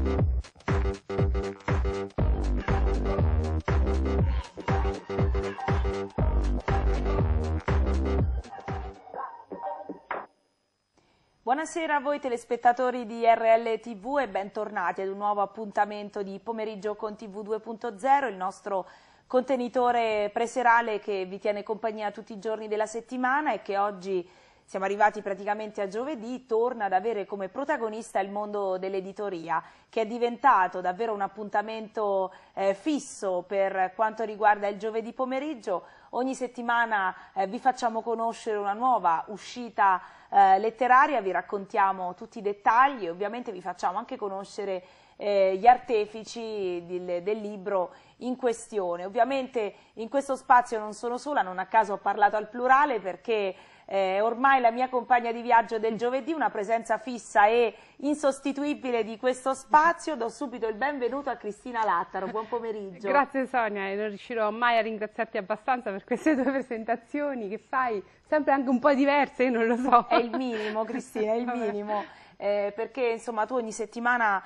Buonasera a voi telespettatori di RL TV e bentornati ad un nuovo appuntamento di Pomeriggio con TV 2.0, il nostro contenitore preserale che vi tiene compagnia tutti i giorni della settimana e che oggi, siamo arrivati praticamente a giovedì, torna ad avere come protagonista il mondo dell'editoria, che è diventato davvero un appuntamento fisso per quanto riguarda il giovedì pomeriggio. Ogni settimana vi facciamo conoscere una nuova uscita letteraria, vi raccontiamo tutti i dettagli e ovviamente vi facciamo anche conoscere gli artefici del libro in questione. Ovviamente in questo spazio non sono sola, non a caso ho parlato al plurale perché ormai la mia compagna di viaggio del giovedì, una presenza fissa e insostituibile di questo spazio. Do subito il benvenuto a Cristina Lattaro, buon pomeriggio. Grazie Sonia, non riuscirò mai a ringraziarti abbastanza per queste tue presentazioni che fai, sempre anche un po' diverse, io non lo so. È il minimo Cristina, è il minimo. Perché insomma tu ogni settimana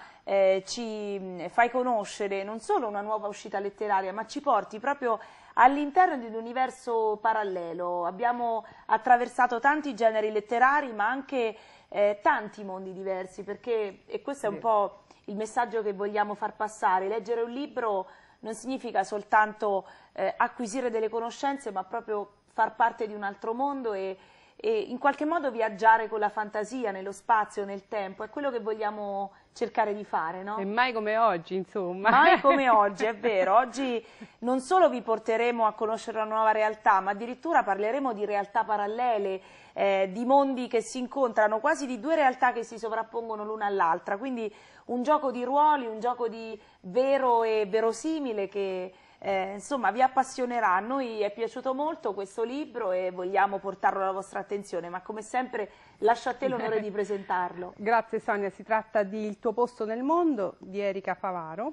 ci fai conoscere non solo una nuova uscita letteraria, ma ci porti proprio all'interno di un universo parallelo. Abbiamo attraversato tanti generi letterari, ma anche tanti mondi diversi, perché, e questo è un po' il messaggio che vogliamo far passare, leggere un libro non significa soltanto acquisire delle conoscenze, ma proprio far parte di un altro mondo e in qualche modo viaggiare con la fantasia nello spazio, nel tempo, è quello che vogliamo cercare di fare, no? E mai come oggi, insomma. Mai come oggi, è vero. Oggi non solo vi porteremo a conoscere una nuova realtà, ma addirittura parleremo di realtà parallele, di mondi che si incontrano, quasi di due realtà che si sovrappongono l'una all'altra. Quindi un gioco di ruoli, un gioco di vero e verosimile che insomma vi appassionerà. A noi è piaciuto molto questo libro e vogliamo portarlo alla vostra attenzione, ma come sempre lascio a te l'onore di presentarlo. Grazie Sonia, si tratta di Il tuo posto nel mondo di Erika Favaro,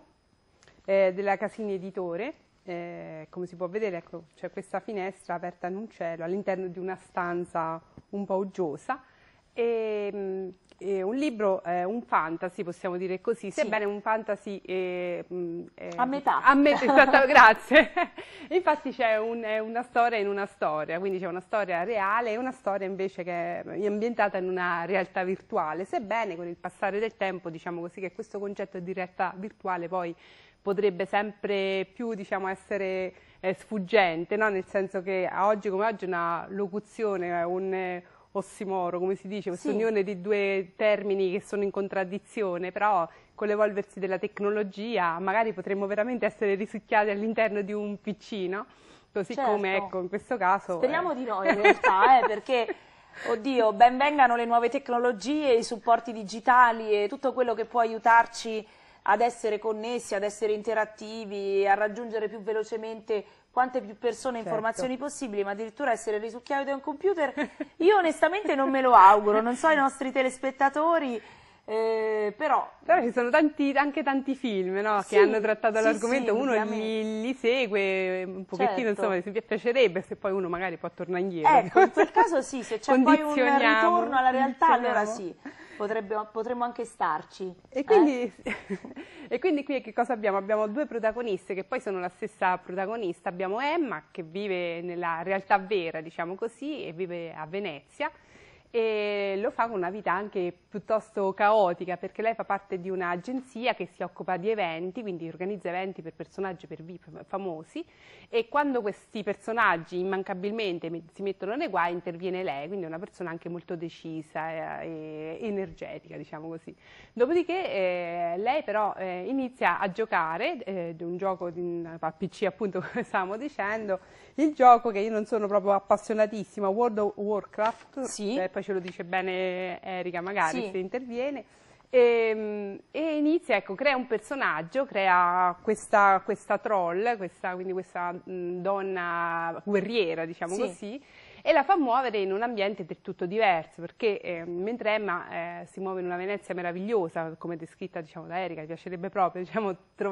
della Casini Editore. Come si può vedere, ecco, c'è questa finestra aperta in un cielo all'interno di una stanza un po' uggiosa. Un libro, un fantasy, possiamo dire così, sì, sebbene un fantasy a metà. Grazie. Infatti c'è una storia in una storia, quindi c'è una storia reale e una storia invece che è ambientata in una realtà virtuale, sebbene con il passare del tempo, diciamo così, che questo concetto di realtà virtuale poi potrebbe sempre più, diciamo, essere sfuggente, no? Nel senso che oggi come oggi una locuzione, un ossimoro, come si dice, questa unione di due termini che sono in contraddizione, però con l'evolversi della tecnologia magari potremmo veramente essere risucchiati all'interno di un PC, no? Così come, ecco, in questo caso... Speriamo di no in realtà, perché, oddio, ben vengano le nuove tecnologie, i supporti digitali e tutto quello che può aiutarci ad essere connessi, ad essere interattivi, a raggiungere più velocemente quante più persone e informazioni possibili, ma addirittura essere risucchiati da un computer, io onestamente non me lo auguro, non so i nostri telespettatori, però ci sono anche tanti film, no, che hanno trattato l'argomento, uno li segue un pochettino, insomma, mi piacerebbe se poi uno magari può tornare indietro. Ecco, in quel caso sì, se c'è poi un ritorno alla realtà, allora sì. Potremmo anche starci. E quindi, e quindi qui che cosa abbiamo? Abbiamo due protagoniste che poi sono la stessa protagonista. Abbiamo Emma che vive nella realtà vera, diciamo così, e vive a Venezia. E lo fa con una vita anche piuttosto caotica perché lei fa parte di un'agenzia che si occupa di eventi, quindi organizza eventi per personaggi, per VIP famosi, e quando questi personaggi immancabilmente si mettono nei guai interviene lei, quindi è una persona anche molto decisa e energetica, diciamo così. Dopodiché lei però inizia a giocare di un gioco a PC, appunto, come stavamo dicendo, il gioco che io non sono proprio appassionatissima, World of Warcraft, poi ce lo dice bene Erika magari se interviene, e inizia, ecco, crea un personaggio, crea questa troll, quindi questa donna guerriera, diciamo così, e la fa muovere in un ambiente del tutto diverso, perché mentre Emma si muove in una Venezia meravigliosa, come descritta, diciamo, da Erika, mi piacerebbe proprio, diciamo,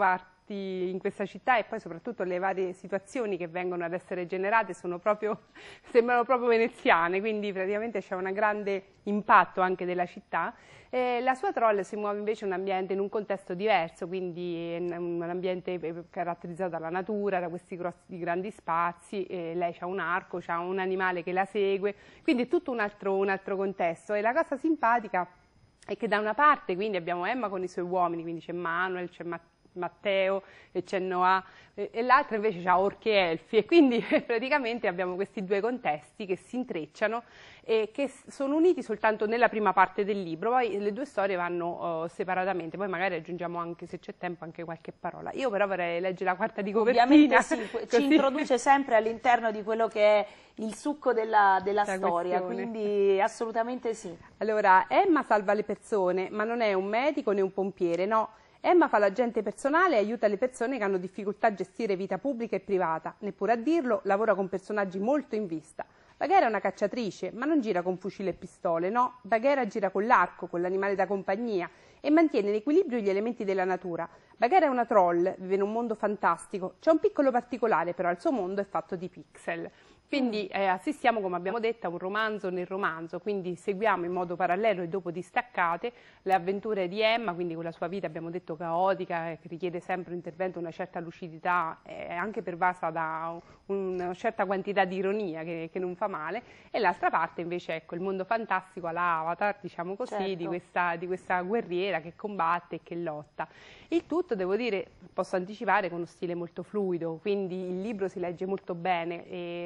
in questa città, e poi soprattutto le varie situazioni che vengono ad essere generate sono proprio, sembrano proprio veneziane, quindi praticamente c'è un grande impatto anche della città. La sua Troll si muove invece in un contesto diverso, quindi un ambiente caratterizzato dalla natura, da questi grandi spazi, lei ha un arco, ha un animale che la segue, quindi è tutto un altro contesto. E la cosa simpatica è che da una parte quindi abbiamo Emma con i suoi uomini, quindi c'è Manuel, c'è Matteo e c'è Noah, e l'altra invece ha orchi e elfi, e quindi praticamente abbiamo questi due contesti che si intrecciano e che sono uniti soltanto nella prima parte del libro, poi le due storie vanno separatamente, poi magari aggiungiamo anche, se c'è tempo, anche qualche parola. Io però vorrei leggere la quarta di copertina. Ovviamente sì, ci introduce sempre all'interno di quello che è il succo della storia, quindi assolutamente sì. Allora, Emma salva le persone, ma non è un medico né un pompiere, no. Emma fa l'agente personale e aiuta le persone che hanno difficoltà a gestire vita pubblica e privata. Neppure a dirlo, lavora con personaggi molto in vista. Baghera è una cacciatrice, ma non gira con fucile e pistole, no. Baghera gira con l'arco, con l'animale da compagnia e mantiene in equilibrio gli elementi della natura. Baghera è una troll, vive in un mondo fantastico. C'è un piccolo particolare, però il suo mondo è fatto di pixel. Quindi assistiamo, come abbiamo detto, a un romanzo nel romanzo, quindi seguiamo in modo parallelo e dopo distaccate le avventure di Emma, quindi con la sua vita, abbiamo detto, caotica, che richiede sempre un intervento, una certa lucidità, anche pervasa da una certa quantità di ironia che non fa male, e l'altra parte invece, ecco, il mondo fantastico alla Avatar, diciamo così, certo, di questa guerriera che combatte e che lotta. Il tutto, devo dire, posso anticipare, con uno stile molto fluido, quindi il libro si legge molto bene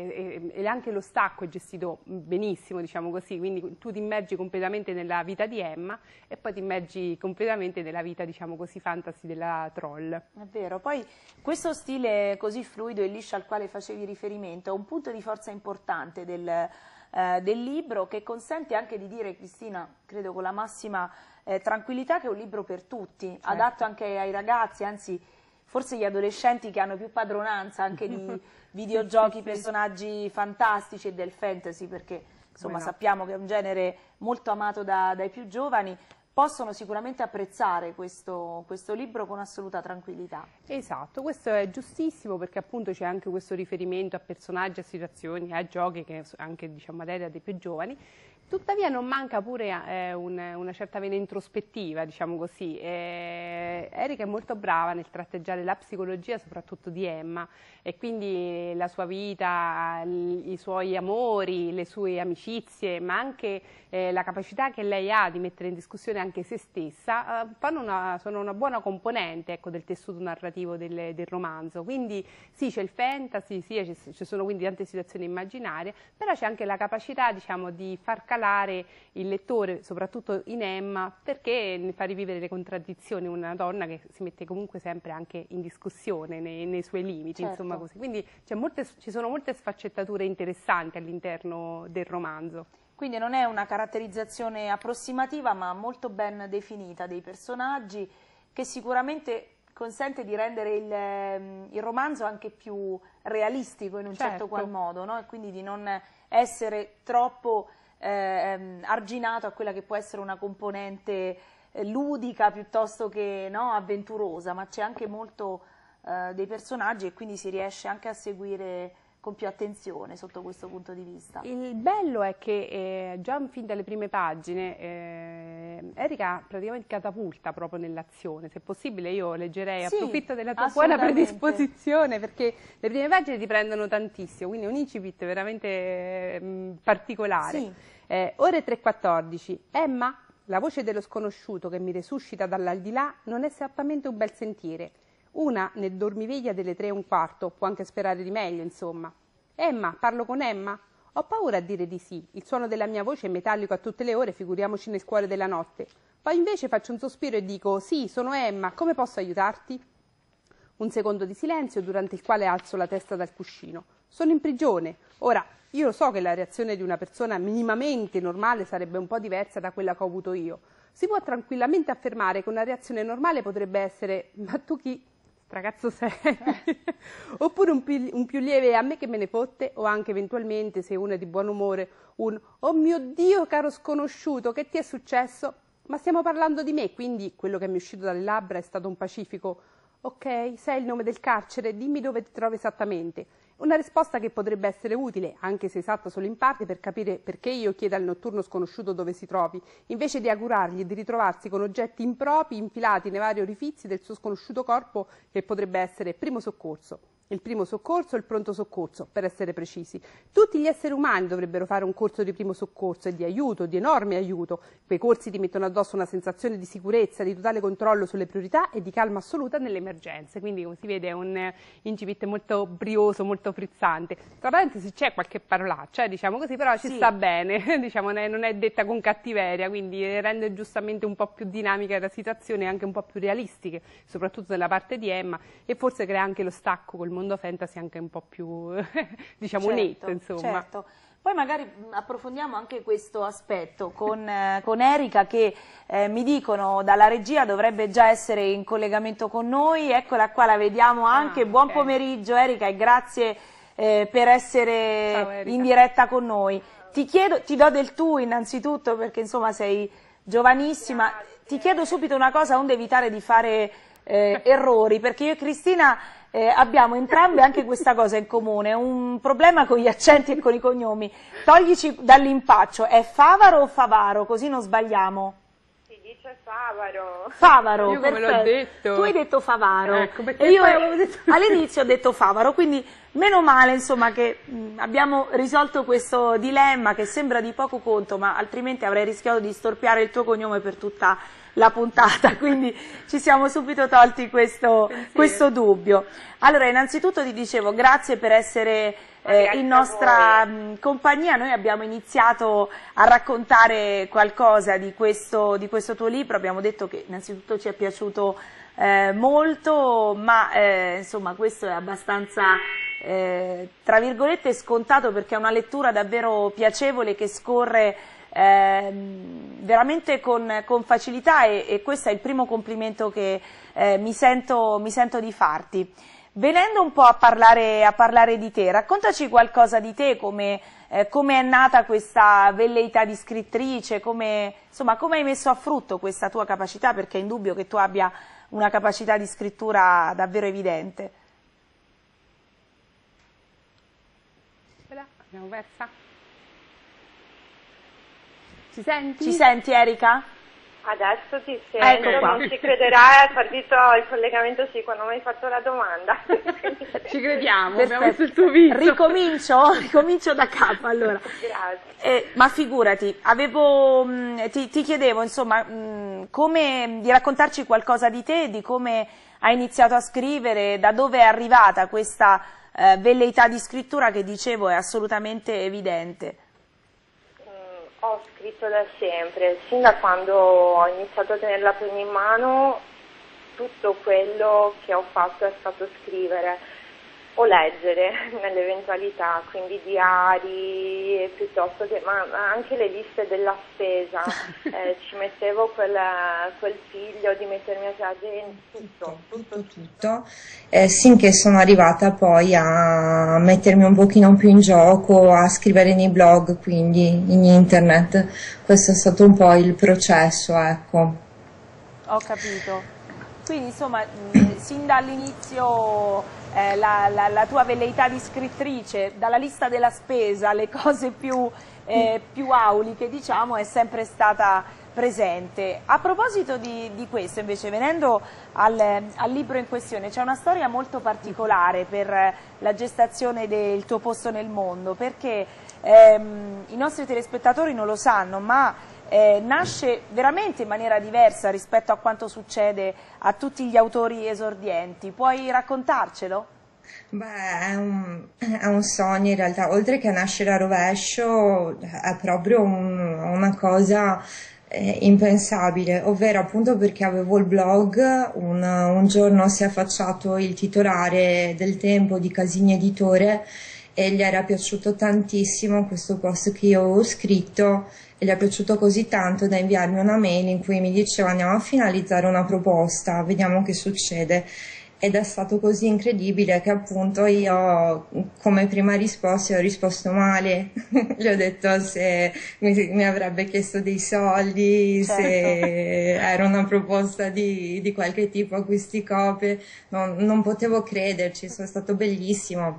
e anche lo stacco è gestito benissimo, diciamo così, quindi tu ti immergi completamente nella vita di Emma e poi ti immergi completamente nella vita, diciamo così, fantasy della troll. È vero, poi questo stile così fluido e liscio al quale facevi riferimento è un punto di forza importante del libro, che consente anche di dire, Cristina, credo con la massima tranquillità, che è un libro per tutti, certo, adatto anche ai ragazzi, anzi forse gli adolescenti che hanno più padronanza anche di videogiochi, personaggi fantastici e del fantasy, perché insomma sappiamo che è un genere molto amato dai più giovani, possono sicuramente apprezzare questo libro con assoluta tranquillità. Esatto, questo è giustissimo, perché appunto c'è anche questo riferimento a personaggi, a situazioni, a giochi che anche, diciamo, materia dei più giovani. Tuttavia non manca pure una certa vena introspettiva, diciamo così. Erika è molto brava nel tratteggiare la psicologia, soprattutto di Emma, e quindi la sua vita, i suoi amori, le sue amicizie, ma anche la capacità che lei ha di mettere in discussione anche se stessa, sono una buona componente, ecco, del tessuto narrativo del romanzo. Quindi sì, c'è il fantasy, sì, ci sono quindi tante situazioni immaginarie, però c'è anche la capacità, diciamo, di far calare il lettore, soprattutto in Emma, perché ne fa rivivere le contraddizioni, una donna che si mette comunque sempre anche in discussione nei suoi limiti, certo, insomma così. Quindi ci sono molte sfaccettature interessanti all'interno del romanzo. Quindi non è una caratterizzazione approssimativa, ma molto ben definita dei personaggi, che sicuramente consente di rendere il romanzo anche più realistico in un certo qual modo, no? E quindi di non essere troppo arginato a quella che può essere una componente ludica piuttosto che, no, avventurosa, ma c'è anche molto dei personaggi e quindi si riesce anche a seguire con più attenzione sotto questo punto di vista. Il bello è che già fin dalle prime pagine Erika praticamente catapulta proprio nell'azione. Se possibile io leggerei, sì, approfitto della tua buona predisposizione, perché le prime pagine ti prendono tantissimo, quindi un incipit veramente particolare. Sì. Ore 3:14. Emma, la voce dello sconosciuto che mi resuscita dall'aldilà non è esattamente un bel sentiere. Una nel dormiveglia delle 3:15, può anche sperare di meglio, insomma. Emma, parlo con Emma? Ho paura a dire di sì, il suono della mia voce è metallico a tutte le ore, figuriamoci nel cuore della notte. Poi invece faccio un sospiro e dico, sì, sono Emma, come posso aiutarti? Un secondo di silenzio, durante il quale alzo la testa dal cuscino. Sono in prigione. Ora, io so che la reazione di una persona minimamente normale sarebbe un po' diversa da quella che ho avuto io. Si può tranquillamente affermare che una reazione normale potrebbe essere, ma tu chi? Ragazzo sei, oppure un più lieve, a me che me ne fotte, o anche eventualmente, se uno è di buon umore, un oh mio Dio caro sconosciuto, che ti è successo? Ma stiamo parlando di me, quindi quello che mi è uscito dalle labbra è stato un pacifico Ok, sai il nome del carcere? Dimmi dove ti trovi esattamente. Una risposta che potrebbe essere utile, anche se esatta solo in parte, per capire perché io chieda al notturno sconosciuto dove si trovi, invece di augurargli di ritrovarsi con oggetti impropri infilati nei vari orifizi del suo sconosciuto corpo, che potrebbe essere primo soccorso. Il primo soccorso e il pronto soccorso, per essere precisi. Tutti gli esseri umani dovrebbero fare un corso di primo soccorso e di aiuto, di enorme aiuto. Quei corsi ti mettono addosso una sensazione di sicurezza, di totale controllo sulle priorità e di calma assoluta nelle emergenze. Quindi, come si vede, è un incipit molto brioso, molto frizzante. Tra parentesi c'è qualche parolaccia, diciamo così, però ci sta bene, diciamo, non è detta con cattiveria, quindi rende giustamente un po' più dinamica la situazione e anche un po' più realistiche, soprattutto nella parte di Emma, e forse crea anche lo stacco col mondo fantasy anche un po' più, diciamo, netto, insomma. Certo. Poi magari approfondiamo anche questo aspetto con Erika che mi dicono dalla regia dovrebbe già essere in collegamento con noi, eccola qua, la vediamo anche. Buon pomeriggio Erika e grazie per essere in diretta con noi. Ti do del tu innanzitutto perché insomma sei giovanissima, ti chiedo subito una cosa onde evitare di fare errori, perché io e Cristina abbiamo entrambe anche questa cosa in comune, un problema con gli accenti e con i cognomi. Toglici dall'impaccio, è Favaro o Favaro? Così non sbagliamo. Si dice Favaro. Favaro, io come l'ho detto. Tu hai detto Favaro, ecco, e io all'inizio ho detto Favaro, quindi meno male insomma che abbiamo risolto questo dilemma che sembra di poco conto, ma altrimenti avrei rischiato di storpiare il tuo cognome per tutta la puntata, quindi ci siamo subito tolti questo dubbio. Allora, innanzitutto ti dicevo grazie per essere in nostra compagnia. Noi abbiamo iniziato a raccontare qualcosa di questo tuo libro, abbiamo detto che innanzitutto ci è piaciuto molto, ma insomma questo è abbastanza tra virgolette scontato perché è una lettura davvero piacevole che scorre veramente con facilità e questo è il primo complimento che mi sento di farti. Venendo un po' a parlare di te, raccontaci qualcosa di te, come è nata questa velleità di scrittrice, come hai messo a frutto questa tua capacità, perché è indubbio che tu abbia una capacità di scrittura davvero evidente. Abbiamo persa. Ci senti? Ci senti Erika? Adesso ti sento, non ci crederai, è partito il collegamento sì quando mi hai fatto la domanda. Ci crediamo, abbiamo visto il tuo video. Ricomincio da capo allora. Grazie. Ma figurati, ti chiedevo insomma di raccontarci qualcosa di te, di come hai iniziato a scrivere, da dove è arrivata questa velleità di scrittura che dicevo è assolutamente evidente. Ho scritto da sempre, sin da quando ho iniziato a tenere la penna in mano, tutto quello che ho fatto è stato scrivere o leggere nell'eventualità, quindi diari piuttosto che, ma anche le liste della spesa, ci mettevo quel figlio di mettermi a piangere tutto. Sinché sono arrivata poi a mettermi un pochino più in gioco, a scrivere nei blog, quindi in internet. Questo è stato un po' il processo, ecco. Ho capito. Quindi insomma, sin dall'inizio la tua velleità di scrittrice, dalla lista della spesa, le cose più auliche, diciamo, è sempre stata presente. A proposito di questo, invece, venendo al libro in questione, c'è una storia molto particolare per la gestazione del tuo posto nel mondo, perché i nostri telespettatori non lo sanno, ma nasce veramente in maniera diversa rispetto a quanto succede a tutti gli autori esordienti. Puoi raccontarcelo? Beh, è un sogno in realtà, oltre che nascere a rovescio, è proprio una cosa impensabile, ovvero appunto perché avevo il blog, un giorno si è affacciato il titolare del Tempo di Casini Editore e gli era piaciuto tantissimo questo post che io avevo scritto e gli è piaciuto così tanto da inviarmi una mail in cui mi diceva andiamo a finalizzare una proposta, vediamo che succede. ed è stato così incredibile che appunto io come prima risposta ho risposto male. Gli ho detto se mi avrebbe chiesto dei soldi, se era una proposta di qualche tipo acquisti copie, non potevo crederci, è stato bellissimo.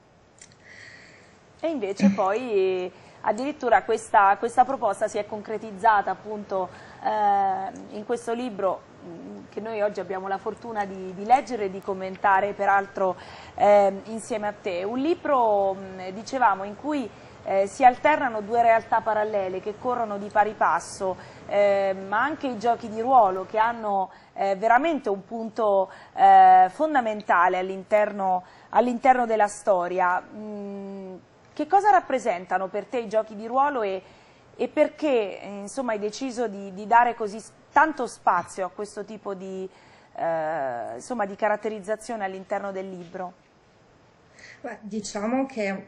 E invece poi addirittura questa proposta si è concretizzata appunto in questo libro che noi oggi abbiamo la fortuna di leggere e di commentare peraltro insieme a te. Un libro, dicevamo, in cui si alternano due realtà parallele che corrono di pari passo, ma anche i giochi di ruolo che hanno veramente un punto fondamentale all'interno della storia. Che cosa rappresentano per te i giochi di ruolo e perché insomma, hai deciso di dare così tanto spazio a questo tipo di caratterizzazione all'interno del libro? Beh, diciamo che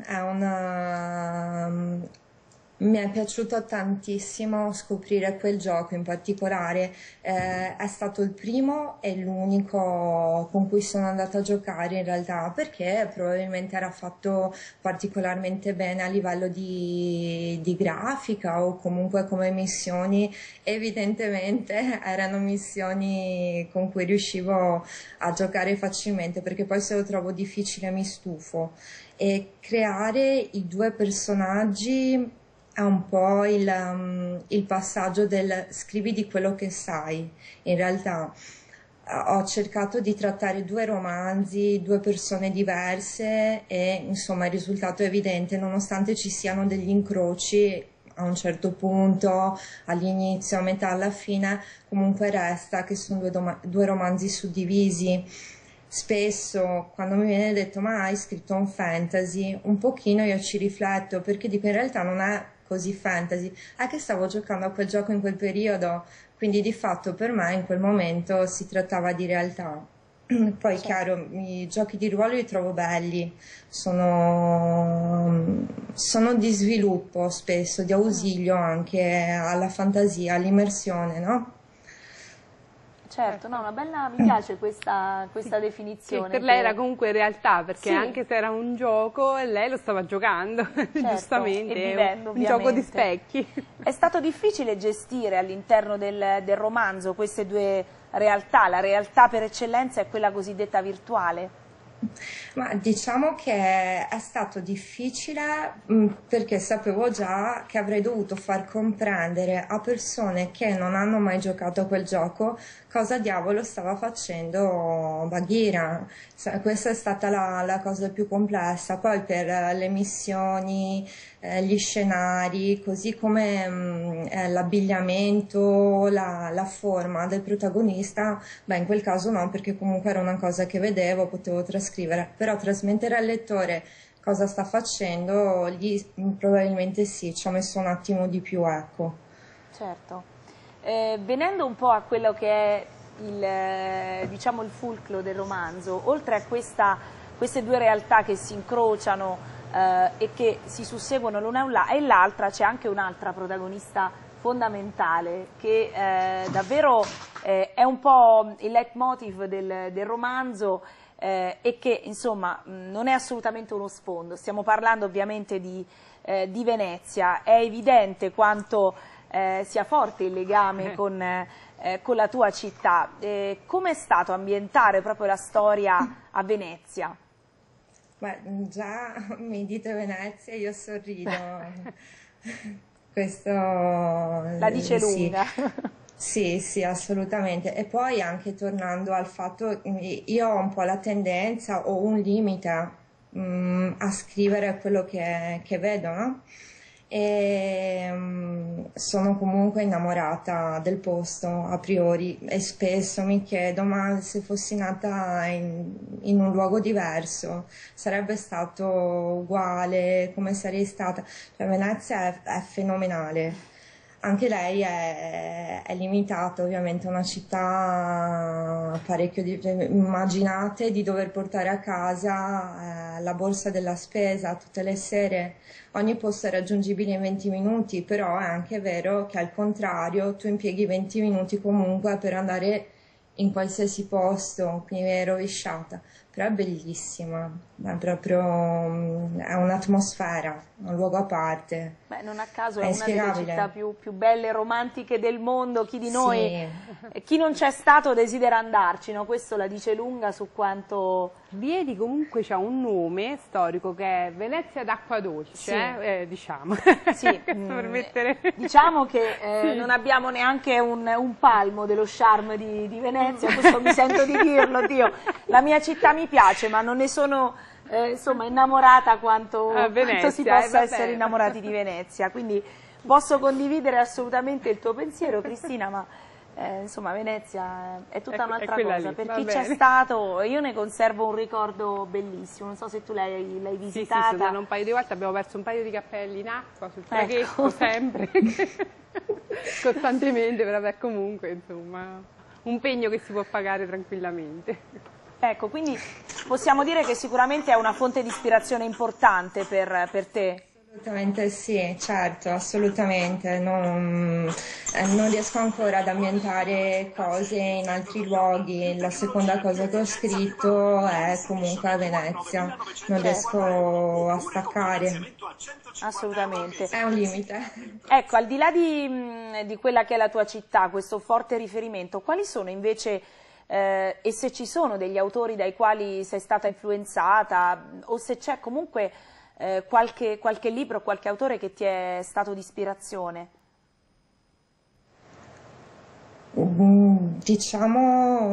mi è piaciuto tantissimo scoprire quel gioco in particolare, è stato il primo e l'unico con cui sono andata a giocare in realtà, perché probabilmente era fatto particolarmente bene a livello di grafica o comunque come missioni, evidentemente erano missioni con cui riuscivo a giocare facilmente, perché poi se lo trovo difficile mi stufo. E creare i due personaggi è un po' il passaggio del scrivi di quello che sai. In realtà ho cercato di trattare due romanzi, due persone diverse e insomma il risultato è evidente, nonostante ci siano degli incroci a un certo punto, all'inizio, a metà, alla fine, comunque resta che sono due romanzi suddivisi. Spesso quando mi viene detto ma hai scritto un fantasy, un pochino io ci rifletto perché dico in realtà non è così fantasy, è che stavo giocando a quel gioco in quel periodo, quindi di fatto per me in quel momento si trattava di realtà. Poi chiaro, i giochi di ruolo li trovo belli, sono di sviluppo spesso, di ausilio anche alla fantasia, all'immersione, no? Certo, no, mi piace questa definizione. Sì, per lei era comunque realtà, perché anche se era un gioco, lei lo stava giocando, certo, giustamente, e vivendo, un gioco di specchi. È stato difficile gestire all'interno del romanzo queste due realtà, la realtà per eccellenza è quella cosiddetta virtuale? Ma diciamo che è stato difficile perché sapevo già che avrei dovuto far comprendere a persone che non hanno mai giocato a quel gioco cosa diavolo stava facendo Bagheera. Questa è stata la cosa più complessa. Poi per le missioni, gli scenari, così come l'abbigliamento, la forma del protagonista, beh in quel caso no, perché comunque era una cosa che vedevo, potevo trascrivere, però trasmettere al lettore cosa sta facendo, lì probabilmente sì, ci ho messo un attimo di più, ecco. Certo. Venendo un po' a quello che è diciamo il fulcro del romanzo, oltre a queste due realtà che si incrociano e che si susseguono l'una e l'altra, c'è anche un'altra protagonista fondamentale che davvero è un po' il leitmotiv del romanzo e che insomma non è assolutamente uno sfondo. Stiamo parlando ovviamente di Venezia. È evidente quanto sia forte il legame con la tua città. Come è stato ambientare proprio la storia a Venezia? Beh, già mi dite Venezia e io sorrido. Questo la dice lunga. Sì, sì, assolutamente. E poi anche tornando al fatto, io ho un po' la tendenza, ho un limite a scrivere quello che vedo, no? E sono comunque innamorata del posto a priori e spesso mi chiedo ma se fossi nata in un luogo diverso sarebbe stato uguale, come sarei stata? Cioè, Venezia è fenomenale. Anche lei è limitata, ovviamente, è una città parecchio immaginate di dover portare a casa la borsa della spesa tutte le sere. Ogni posto è raggiungibile in 20 minuti, però è anche vero che al contrario tu impieghi 20 minuti comunque per andare in qualsiasi posto, quindi è rovesciata, però è bellissima, è proprio è un'atmosfera, un luogo a parte. Beh, non a caso È è una delle inspiegabile. città più belle e romantiche del mondo, chi di noi, Sì, chi non c'è stato desidera andarci, no? Questo la dice lunga su quanto... Viedi comunque c'ha un nome storico che è Venezia d'acqua dolce, Sì. diciamo. Sì, Questo per mettere... diciamo che Sì. non abbiamo neanche un palmo dello charme di Venezia, questo mi sento di dirlo, Dio. La mia città mi piace, ma non ne sono insomma innamorata quanto Venezia, si possa vabbè. essere innamorati di Venezia, quindi posso condividere assolutamente il tuo pensiero, Cristina, ma insomma Venezia è tutta È un'altra quella cosa, lì, per va chi c'è bene. stato io ne conservo un ricordo bellissimo, non so se tu l'hai Sì, sì, visitata. sono andata un paio di volte, abbiamo perso un paio di cappelli in acqua sul Ecco. traghetto, sempre, costantemente, però beh, comunque, insomma, un pegno che si può pagare tranquillamente. Ecco, quindi possiamo dire che sicuramente è una fonte di ispirazione importante per te. assolutamente sì, certo, assolutamente. Non riesco ancora ad ambientare cose in altri luoghi. La seconda cosa che ho scritto è comunque a Venezia. Non riesco a staccare. Assolutamente. È un limite. Ecco, al di là di quella che è la tua città, questo forte riferimento, quali sono invece, e se ci sono degli autori dai quali sei stata influenzata, o se c'è comunque qualche libro, qualche autore che ti è stato di ispirazione? Diciamo,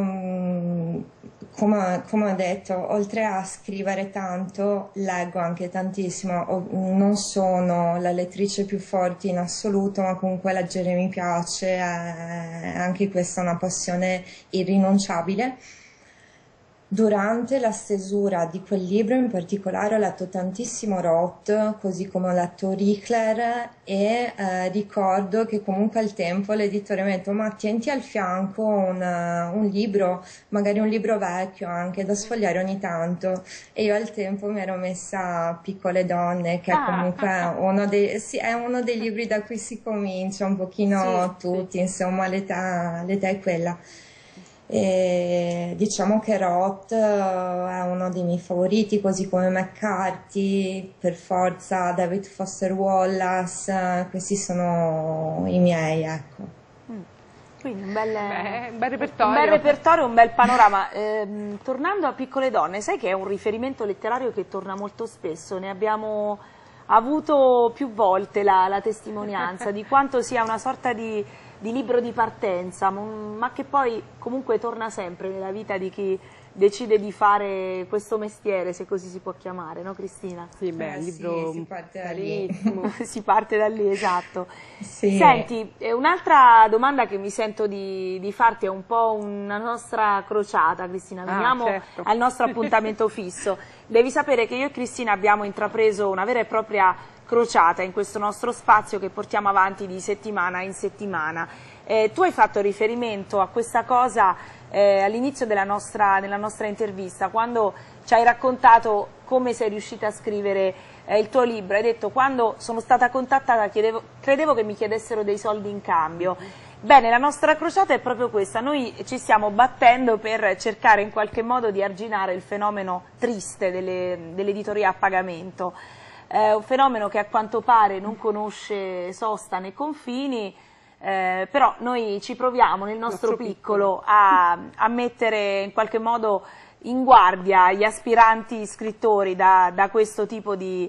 come ho detto, oltre a scrivere tanto, leggo anche tantissimo. Non sono la lettrice più forte in assoluto, ma comunque leggere mi piace, anche questa è una passione irrinunciabile. Durante la stesura di quel libro in particolare ho letto tantissimo Roth, così come ho letto Richler e ricordo che comunque al tempo l'editore mi ha detto ma tienti al fianco un libro, magari un libro vecchio anche da sfogliare ogni tanto e io al tempo mi ero messa Piccole donne che è comunque sì, è uno dei libri da cui si comincia un pochino Sì, tutti, insomma l'età è quella. E diciamo che Roth è uno dei miei favoriti, così come McCarthy, per forza David Foster Wallace, questi sono i miei, ecco. Quindi Un bel repertorio. un bel repertorio, un bel panorama. Tornando a Piccole donne, sai che è un riferimento letterario che torna molto spesso, ne abbiamo avuto più volte la testimonianza di quanto sia una sorta di libro di partenza, ma che poi comunque torna sempre nella vita di chi decide di fare questo mestiere, se così si può chiamare, no Cristina? Sì, beh, il libro sì, si parte da lì. bellissimo. Si parte da lì, esatto. Sì. Senti, un'altra domanda che mi sento di farti è un po' una nostra crociata, Cristina, veniamo certo. al nostro appuntamento fisso. Devi sapere che io e Cristina abbiamo intrapreso una vera e propria crociata in questo nostro spazio che portiamo avanti di settimana in settimana. Tu hai fatto riferimento a questa cosa all'inizio della nostra intervista, quando ci hai raccontato come sei riuscita a scrivere il tuo libro. Hai detto: quando sono stata contattata credevo che mi chiedessero dei soldi in cambio. Bene, la nostra crociata è proprio questa, noi ci stiamo battendo per cercare in qualche modo di arginare il fenomeno triste dell'editoria a pagamento, un fenomeno che a quanto pare non conosce sosta né confini, però noi ci proviamo nel nostro piccolo a mettere in qualche modo in guardia gli aspiranti scrittori da questo tipo di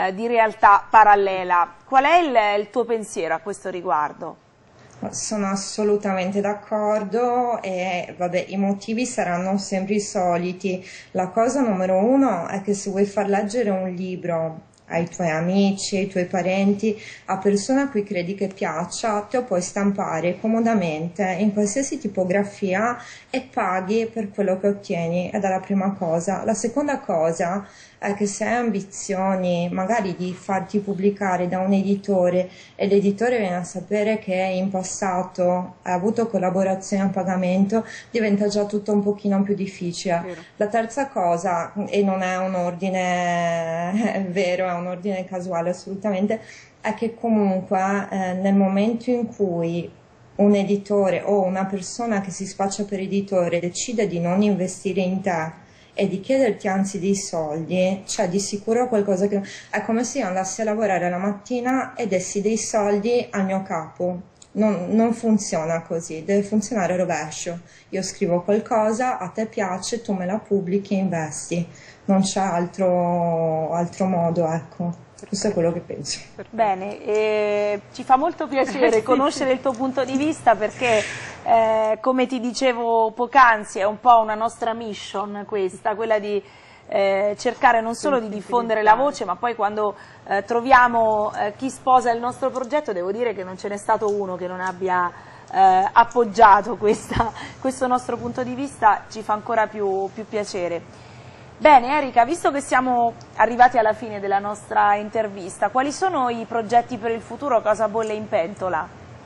realtà parallela. Qual è il tuo pensiero a questo riguardo? Sono assolutamente d'accordo e vabbè, i motivi saranno sempre i soliti. La cosa numero uno è che se vuoi far leggere un libro ai tuoi amici, ai tuoi parenti, a persone a cui credi che piaccia, te lo puoi stampare comodamente in qualsiasi tipografia e paghi per quello che ottieni, ed è la prima cosa. La seconda cosa è che se hai ambizioni magari di farti pubblicare da un editore e l'editore viene a sapere che in passato hai avuto collaborazioni a pagamento, diventa già tutto un pochino più difficile. Vero. La terza cosa, e non è un ordine vero, è un ordine casuale assolutamente, è che comunque nel momento in cui un editore o una persona che si spaccia per editore decide di non investire in te e di chiederti anzi dei soldi, cioè di sicuro qualcosa che... È come se io andassi a lavorare la mattina e dessi dei soldi al mio capo. Non funziona così, deve funzionare a rovescio. Io scrivo qualcosa, a te piace, tu me la pubblichi e investi. Non c'è altro modo, ecco. Questo è quello che penso. Bene, ci fa molto piacere conoscere il tuo punto di vista perché, come ti dicevo poc'anzi, è un po' una nostra mission questa, quella di cercare non solo di diffondere la voce, ma poi quando troviamo chi sposa il nostro progetto, devo dire che non ce n'è stato uno che non abbia appoggiato questo nostro punto di vista, ci fa ancora più piacere. Bene Erika, visto che siamo arrivati alla fine della nostra intervista, quali sono i progetti per il futuro, cosa bolle in pentola?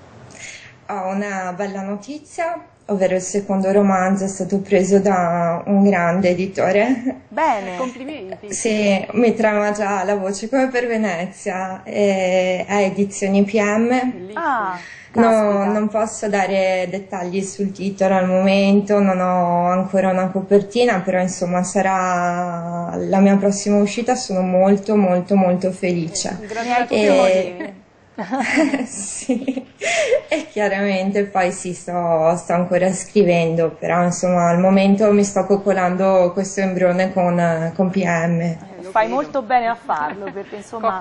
Ho una bella notizia, ovvero il secondo romanzo è stato preso da un grande editore. Bene, complimenti. Sì, mi trema già la voce come per Venezia, è Edizioni PM. ah, No, non posso dare dettagli sul titolo al momento, non ho ancora una copertina, però insomma sarà la mia prossima uscita, sono molto molto molto felice. motivi. Sì, e chiaramente poi sì, sto ancora scrivendo, però insomma al momento mi sto coccolando questo embrione con PM. Fai molto bene a farlo perché insomma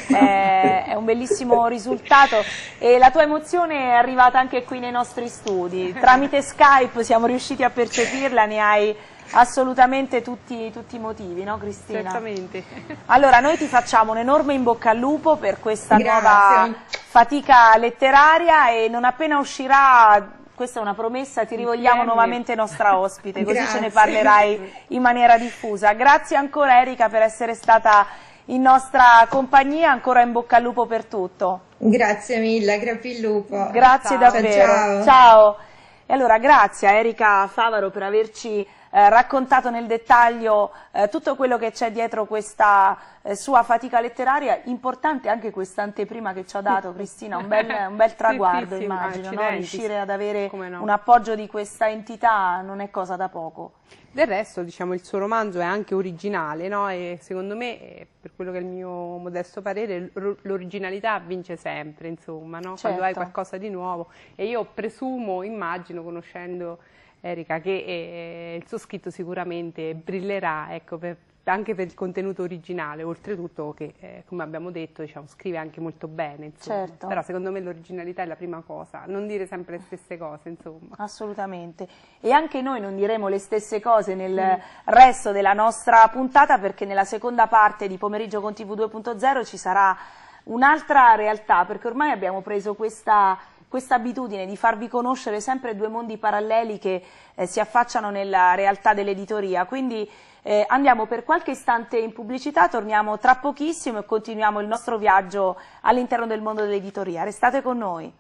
è un bellissimo risultato e la tua emozione è arrivata anche qui nei nostri studi, tramite Skype siamo riusciti a percepirla, ne hai assolutamente tutti i motivi, no Cristina? Certamente. Allora noi ti facciamo un enorme in bocca al lupo per questa nuova fatica letteraria e non appena uscirà, questa è una promessa, ti rivogliamo nuovamente nostra ospite, così ce ne parlerai in maniera diffusa. Grazie ancora Erika per essere stata in nostra compagnia, ancora in bocca al lupo per tutto. Grazie mille, grazie il lupo. Grazie davvero. Ciao. Ciao. E allora grazie a Erika Favaro per averci raccontato nel dettaglio tutto quello che c'è dietro questa sua fatica letteraria, importante anche questa anteprima che ci ha dato Cristina, un bel traguardo sì, immagino, no? Riuscire ad avere no, un appoggio di questa entità non è cosa da poco. Del resto, diciamo, il suo romanzo è anche originale, no? E secondo me, per quello che è il mio modesto parere, l'originalità vince sempre, insomma, no? Certo. Quando hai qualcosa di nuovo. E io presumo, immagino, conoscendo Erika, che il suo scritto sicuramente brillerà, ecco, anche per il contenuto originale, oltretutto che, come abbiamo detto, diciamo, scrive anche molto bene, insomma. Certo. Però secondo me l'originalità è la prima cosa, non dire sempre le stesse cose, insomma. Assolutamente. E anche noi non diremo le stesse cose nel resto della nostra puntata, perché nella seconda parte di Pomeriggio con TV 2.0 ci sarà un'altra realtà, perché ormai abbiamo preso questa abitudine di farvi conoscere sempre due mondi paralleli che si affacciano nella realtà dell'editoria, quindi andiamo per qualche istante in pubblicità, torniamo tra pochissimo e continuiamo il nostro viaggio all'interno del mondo dell'editoria. Restate con noi.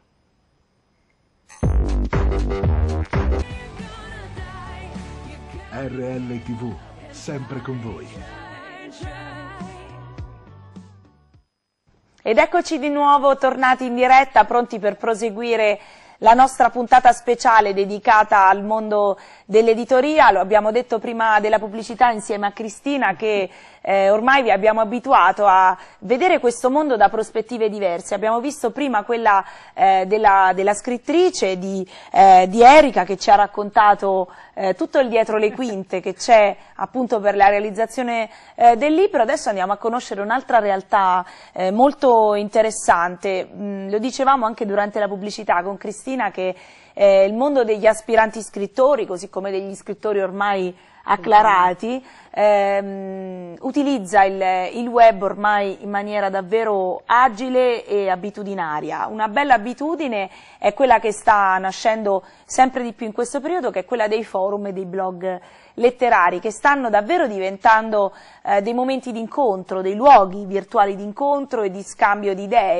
RL TV, sempre con voi. Ed eccoci di nuovo tornati in diretta, pronti per proseguire la nostra puntata speciale dedicata al mondo dell'editoria. Lo abbiamo detto prima della pubblicità insieme a Cristina che ormai vi abbiamo abituato a vedere questo mondo da prospettive diverse. Abbiamo visto prima quella della scrittrice, di Erika, che ci ha raccontato tutto il dietro le quinte che c'è appunto per la realizzazione del libro. Adesso andiamo a conoscere un'altra realtà molto interessante. Lo dicevamo anche durante la pubblicità con Cristina che il mondo degli aspiranti scrittori, così come degli scrittori ormai acclarati, utilizza il web ormai in maniera davvero agile e abitudinaria. Una bella abitudine è quella che sta nascendo sempre di più in questo periodo, che è quella dei forum e dei blog letterari, che stanno davvero diventando dei momenti di incontro, dei luoghi virtuali di incontro e di scambio di idee.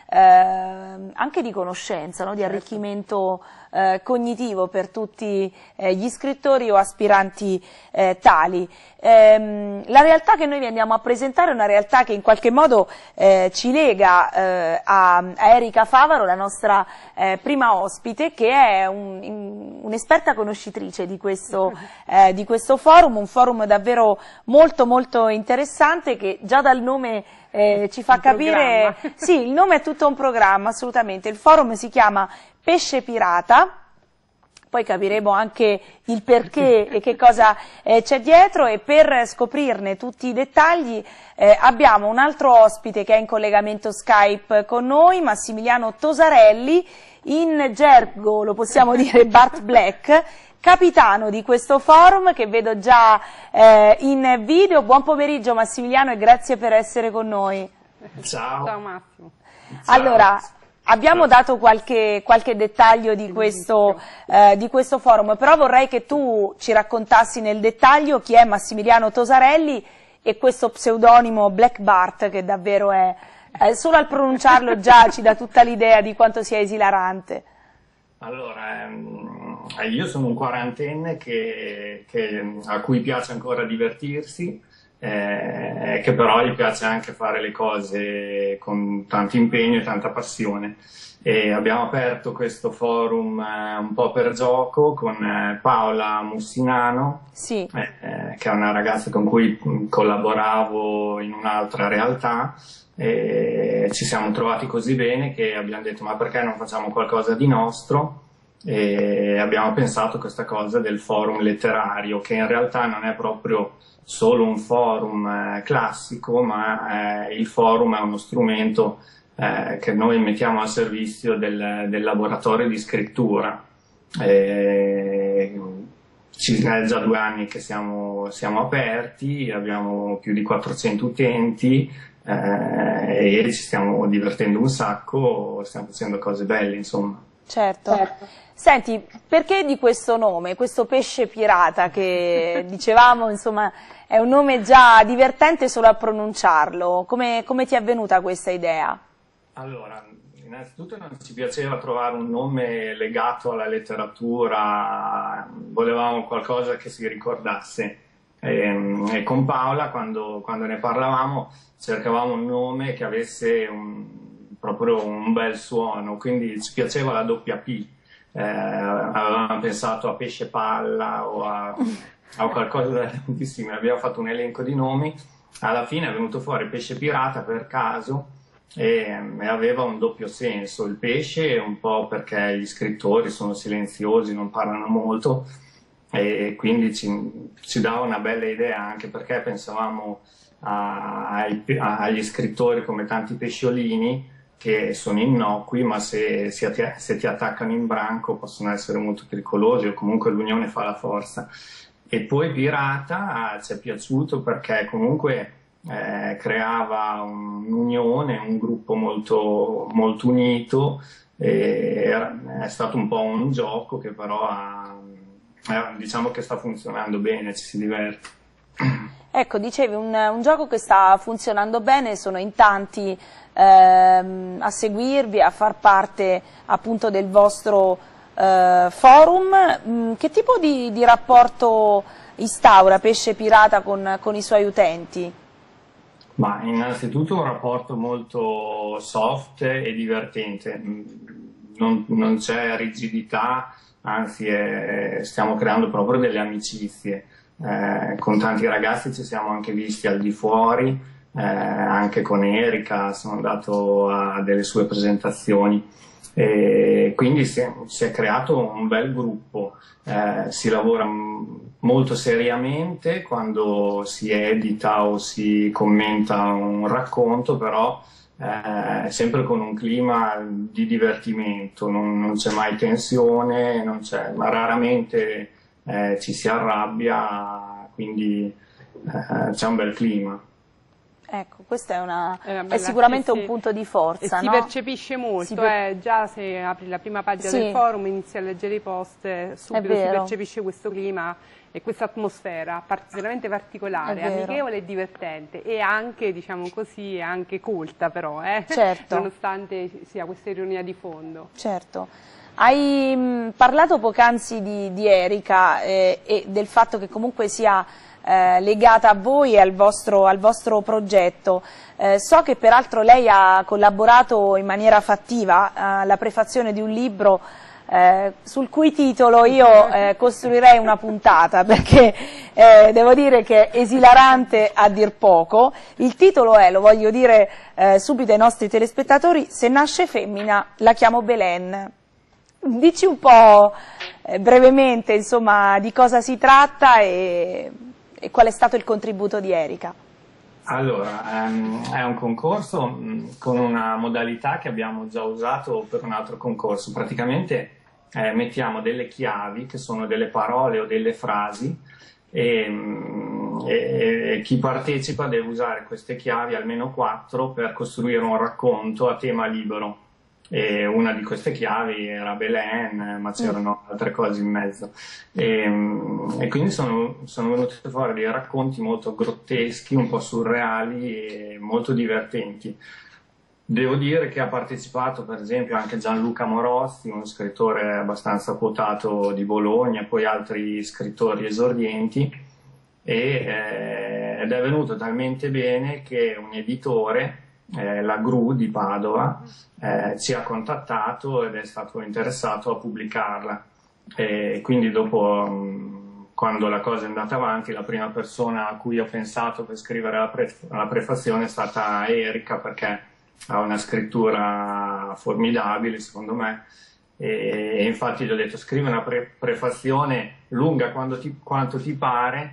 anche di conoscenza, no? Di arricchimento cognitivo per tutti gli iscrittori o aspiranti tali. La realtà che noi vi andiamo a presentare è una realtà che in qualche modo ci lega a Erika Favaro, la nostra prima ospite, che è un'esperta conoscitrice di questo forum, un forum davvero molto molto interessante, che già dal nome ci fa capire, sì, il nome è tutto un programma, assolutamente. Il forum si chiama Pesce Pirata, poi capiremo anche il perché e che cosa c'è dietro, e per scoprirne tutti i dettagli abbiamo un altro ospite che è in collegamento Skype con noi, Massimiliano Tosarelli, in gergo lo possiamo dire Bart Black, capitano di questo forum, che vedo già in video. Buon pomeriggio Massimiliano e grazie per essere con noi. Ciao. Ciao Massimo. Ciao. Allora, abbiamo dato qualche dettaglio di questo forum, però vorrei che tu ci raccontassi nel dettaglio chi è Massimiliano Tosarelli e questo pseudonimo Black Bart, che davvero è solo al pronunciarlo già ci dà tutta l'idea di quanto sia esilarante. Allora, io sono un quarantenne a cui piace ancora divertirsi, che però gli piace anche fare le cose con tanto impegno e tanta passione. E abbiamo aperto questo forum un po' per gioco con Paola Mussinano, sì. Che è una ragazza con cui collaboravo in un'altra realtà. E ci siamo trovati così bene che abbiamo detto: ma perché non facciamo qualcosa di nostro? E abbiamo pensato a questa cosa del forum letterario, che in realtà non è proprio solo un forum classico, ma il forum è uno strumento che noi mettiamo al servizio del laboratorio di scrittura. È già 2 anni che siamo aperti, abbiamo più di 400 utenti, e ci stiamo divertendo un sacco, stiamo facendo cose belle, insomma. Certo. Senti, perché di questo nome, questo pesce pirata, che dicevamo, insomma, è un nome già divertente solo a pronunciarlo? Come ti è venuta questa idea? Allora, innanzitutto non ci piaceva trovare un nome legato alla letteratura, volevamo qualcosa che si ricordasse. E con Paola, quando ne parlavamo, cercavamo un nome che avesse proprio un bel suono, quindi ci piaceva la doppia P. Avevamo pensato a pesce palla o a qualcosa di simile, abbiamo fatto un elenco di nomi, alla fine è venuto fuori pesce pirata per caso e aveva un doppio senso. Il pesce un po' perché gli scrittori sono silenziosi, non parlano molto, e quindi ci dava una bella idea, anche perché pensavamo agli scrittori come tanti pesciolini che sono innocui, ma se ti attaccano in branco possono essere molto pericolosi, o comunque l'unione fa la forza. E poi pirata ci è piaciuto perché comunque creava un'unione, un gruppo molto, molto unito, e è stato un po' un gioco che però diciamo che sta funzionando bene, ci si diverte. Ecco, dicevi un gioco che sta funzionando bene, sono in tanti a seguirvi, a far parte appunto del vostro forum. Che tipo di rapporto instaura Pesce Pirata con i suoi utenti? Ma innanzitutto un rapporto molto soft e divertente, non c'è rigidità, anzi stiamo creando proprio delle amicizie. Con tanti ragazzi ci siamo anche visti al di fuori, anche con Erika sono andato a delle sue presentazioni, e quindi si è creato un bel gruppo. Si lavora molto seriamente quando si edita o si commenta un racconto, però sempre con un clima di divertimento, non c'è mai tensione, ma raramente ci si arrabbia, quindi c'è un bel clima. Ecco, questo è bella, sicuramente sì, un punto di forza, e si no? percepisce molto, già se apri la prima pagina del forum, inizi a leggere i post, subito si percepisce questo clima e questa atmosfera veramente particolare, amichevole e divertente, e anche, diciamo così, anche colta però, certo. Nonostante sia questa ironia di fondo. Certo. Hai parlato poc'anzi di Erika e del fatto che comunque sia legata a voi e al vostro progetto. So che peraltro lei ha collaborato in maniera fattiva alla prefazione di un libro sul cui titolo io costruirei una puntata, perché devo dire che è esilarante a dir poco. Il titolo è, lo voglio dire subito ai nostri telespettatori: Se nasce femmina la chiamo Belen. Dici un po' brevemente, insomma, di cosa si tratta e qual è stato il contributo di Erika. Allora, è un concorso con una modalità che abbiamo già usato per un altro concorso. Praticamente mettiamo delle chiavi, che sono delle parole o delle frasi, e chi partecipa deve usare queste chiavi, almeno 4, per costruire un racconto a tema libero. E una di queste chiavi era Belen, ma c'erano altre cose in mezzo, e quindi sono venuti fuori dei racconti molto grotteschi, un po' surreali e molto divertenti. Devo dire che ha partecipato per esempio anche Gianluca Morozzi, uno scrittore abbastanza quotato di Bologna, poi altri scrittori esordienti, ed è venuto talmente bene che un editore, la GRU di Padova, ci ha contattato ed è stato interessato a pubblicarla. Quindi dopo, quando la cosa è andata avanti, la prima persona a cui ho pensato per scrivere la prefazione è stata Erika, perché ha una scrittura formidabile secondo me, e infatti gli ho detto: scrivi una prefazione lunga quanto ti pare,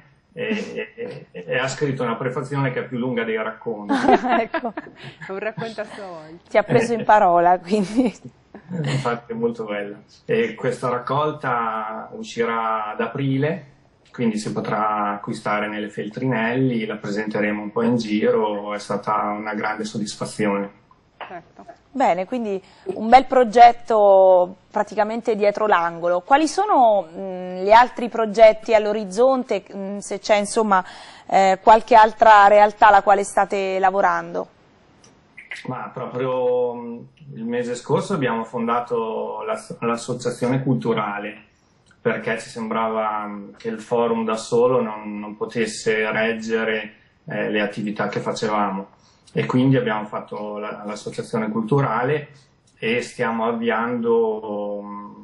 e ha scritto una prefazione che è più lunga dei racconti. Ecco. Un racconto a sua volta. Ti ha preso in parola, quindi. Infatti è molto bella. E questa raccolta uscirà ad aprile, quindi si potrà acquistare nelle Feltrinelli, la presenteremo un po' in giro, è stata una grande soddisfazione. Certo. Bene, quindi un bel progetto praticamente dietro l'angolo. Quali sono gli altri progetti all'orizzonte, se c'è insomma qualche altra realtà alla quale state lavorando? Ma proprio il mese scorso abbiamo fondato l'associazione culturale, perché ci sembrava che il forum da solo non potesse reggere le attività che facevamo, e quindi abbiamo fatto l'associazione culturale e stiamo avviando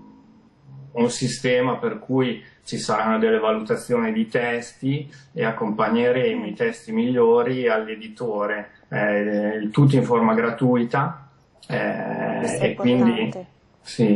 un sistema per cui ci saranno delle valutazioni di testi e accompagneremo i testi migliori all'editore, tutto in forma gratuita, e quindi sì,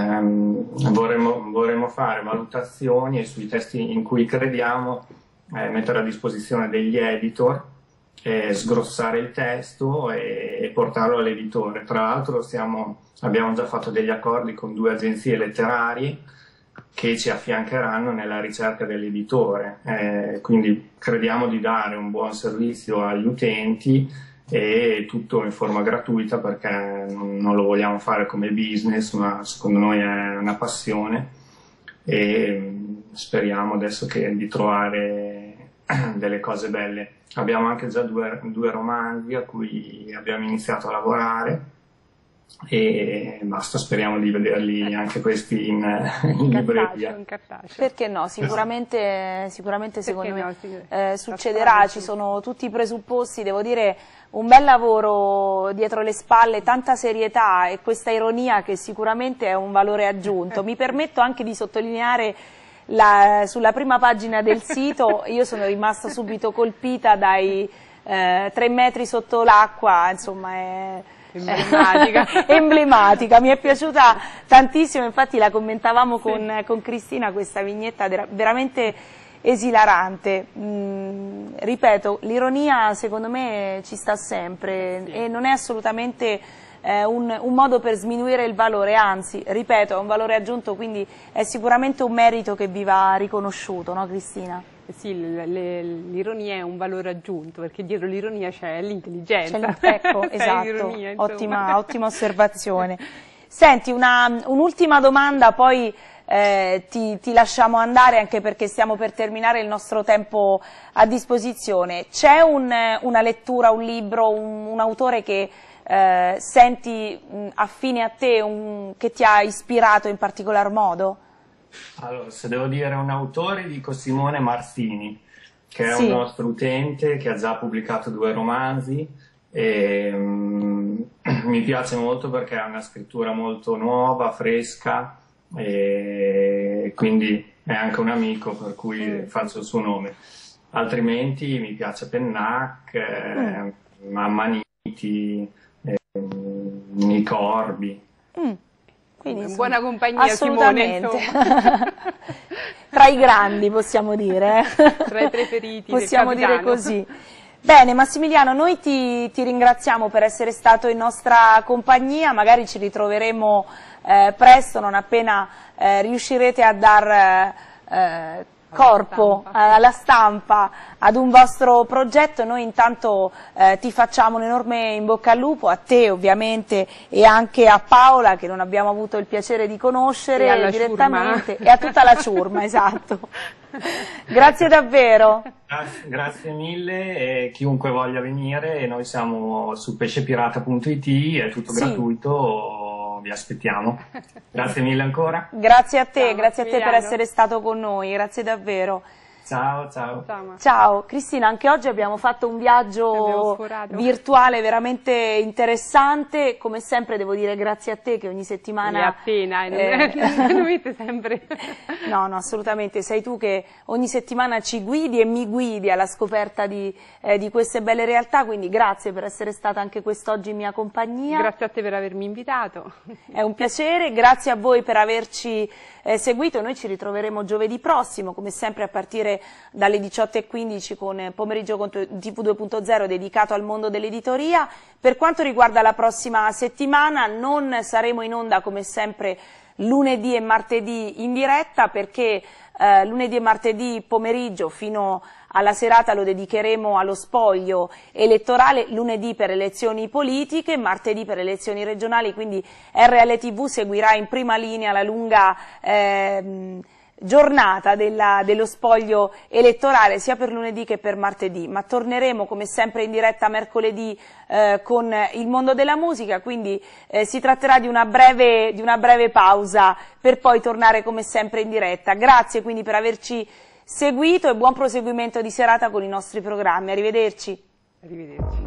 vorremmo fare valutazioni e sui testi in cui crediamo mettere a disposizione degli editor, sgrossare il testo e portarlo all'editore. Tra l'altro abbiamo già fatto degli accordi con 2 agenzie letterarie che ci affiancheranno nella ricerca dell'editore, quindi crediamo di dare un buon servizio agli utenti, e tutto in forma gratuita, perché non lo vogliamo fare come business, ma secondo noi è una passione, e speriamo adesso di trovare delle cose belle. Abbiamo anche già due romanzi a cui abbiamo iniziato a lavorare, e basta, speriamo di vederli anche questi in libreria. Perché no? Sicuramente secondo me succederà, ci sono tutti i presupposti. Devo dire, un bel lavoro dietro le spalle, tanta serietà e questa ironia che sicuramente è un valore aggiunto. Mi permetto anche di sottolineare sulla prima pagina del sito, io sono rimasta subito colpita dai 3 metri sotto l'acqua, insomma è emblematica, mi è piaciuta tantissimo, infatti la commentavamo con Cristina, questa vignetta veramente esilarante. Ripeto, l'ironia secondo me ci sta sempre, e non è assolutamente un modo per sminuire il valore, anzi, ripeto, è un valore aggiunto, quindi è sicuramente un merito che vi va riconosciuto, no Cristina? Sì, l'ironia è un valore aggiunto, perché dietro l'ironia c'è l'intelligenza. Ecco, esatto, ottima osservazione. Senti, un'ultima domanda, poi ti lasciamo andare, anche perché stiamo per terminare il nostro tempo a disposizione. C'è una lettura, un libro, un autore che senti affine a te, che ti ha ispirato in particolar modo? Allora, se devo dire un autore, dico Simone Marzini, che è Sì. un nostro utente che ha già pubblicato 2 romanzi e mi piace molto perché ha una scrittura molto nuova, fresca, e quindi è anche un amico, per cui faccio il suo nome. Altrimenti mi piace Pennac, Ammaniti, Nicorbi. In buona compagnia, assolutamente. Simone, Tra i grandi, possiamo dire. Tra i preferiti possiamo del dire capitano. così. Bene, Massimiliano, noi ti ringraziamo per essere stato in nostra compagnia, magari ci ritroveremo presto, non appena riuscirete a dar corpo alla stampa ad un vostro progetto. Noi intanto ti facciamo un enorme in bocca al lupo, a te ovviamente e anche a Paola, che non abbiamo avuto il piacere di conoscere direttamente, e a tutta la ciurma, esatto. Grazie davvero. Grazie mille, e chiunque voglia venire, noi siamo su pescepirata.it, è tutto gratuito, vi aspettiamo. Grazie mille ancora. Grazie a te, Ciao, grazie a te per Massimiliano. essere stato con noi, grazie davvero. Ciao, ciao. Ciao Cristina, anche oggi abbiamo fatto un viaggio virtuale veramente interessante, come sempre devo dire grazie a te che ogni settimana... E appena, non dovete sempre... No, assolutamente, sei tu che ogni settimana ci guidi e mi guidi alla scoperta di queste belle realtà, quindi grazie per essere stata anche quest'oggi in mia compagnia. Grazie a te per avermi invitato. È un piacere, grazie a voi per averci seguito. Noi ci ritroveremo giovedì prossimo, come sempre a partire dalle 18:15 con Pomeriggio con TV 2.0 dedicato al mondo dell'editoria. Per quanto riguarda la prossima settimana non saremo in onda come sempre lunedì e martedì in diretta, perché lunedì e martedì pomeriggio fino alla serata lo dedicheremo allo spoglio elettorale, lunedì per elezioni politiche, martedì per elezioni regionali, quindi RLTV seguirà in prima linea la lunga giornata dello spoglio elettorale sia per lunedì che per martedì, ma torneremo come sempre in diretta mercoledì con il mondo della musica, quindi si tratterà di una breve pausa per poi tornare come sempre in diretta. Grazie quindi per averci seguito e buon proseguimento di serata con i nostri programmi. Arrivederci. Arrivederci.